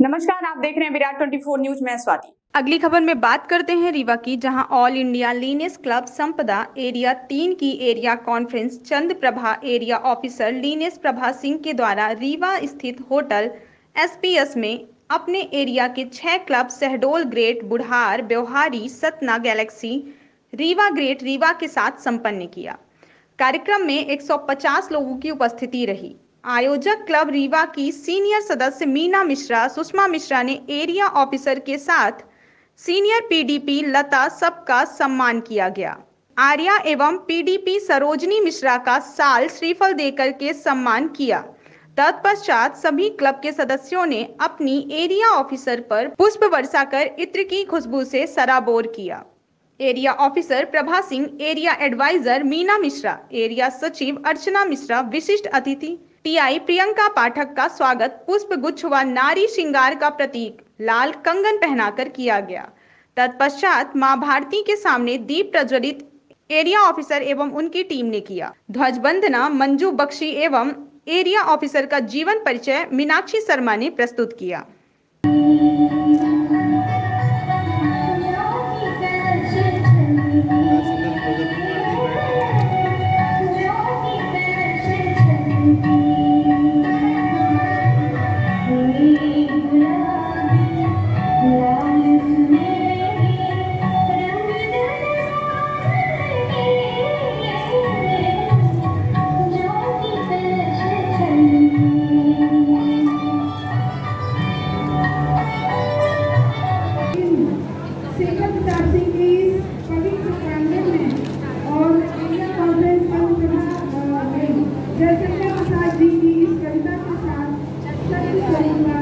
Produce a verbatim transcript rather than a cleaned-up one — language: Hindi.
नमस्कार, आप देख रहे हैं विराट चौबीस न्यूज में स्वाति। अगली खबर में बात करते हैं रीवा की, जहां all India Lioness club Sampada area तीन की एरिया कॉन्फ्रेंस चंद Prabha area officer Lioness Prabha Singh के द्वारा रीवा स्थित होटल एसपीएस में अपने एरिया के छह club Shahdol great, Budhar, Beohari, Satna, galaxy, Rewa great, Rewa के साथ संपन्न किया। कार्यक्रम में एक सौ पचास लोगों की उपस्थिति रही। आयोजक क्लब रीवा की सीनियर सदस्य मीना मिश्रा, सुषमा मिश्रा ने एरिया ऑफिसर के साथ सीनियर पीडीपी लता सबका सम्मान किया गया। आर्या एवं पीडीपी सरोजनी मिश्रा का साल श्रीफल देकर के सम्मान किया। तत्पश्चात सभी क्लब के सदस्यों ने अपनी एरिया ऑफिसर पर पुष्प वर्षा कर इत्र की खुशबू से सराबोर किया। Area officer Prabha Singh, area advisor Meena Mishra, area सचिव अर्चना मिश्रा, विशिष्ट अतिथि टीआई प्रियंका पाठक का स्वागत पुष्प गुच्छ व नारी श्रृंगार का प्रतीक लाल कंगन पहनाकर किया गया। तत्पश्चात मां भारती के सामने दीप प्रज्वलित एरिया ऑफिसर एवं उनकी टीम ने किया। ध्वजवंदना मंजू बख्शी एवं एरिया ऑफिसर का जीवन परिचय मीनाक्षी शर्मा ने प्रस्तुत किया। जैसे जी की इस कविता के साथ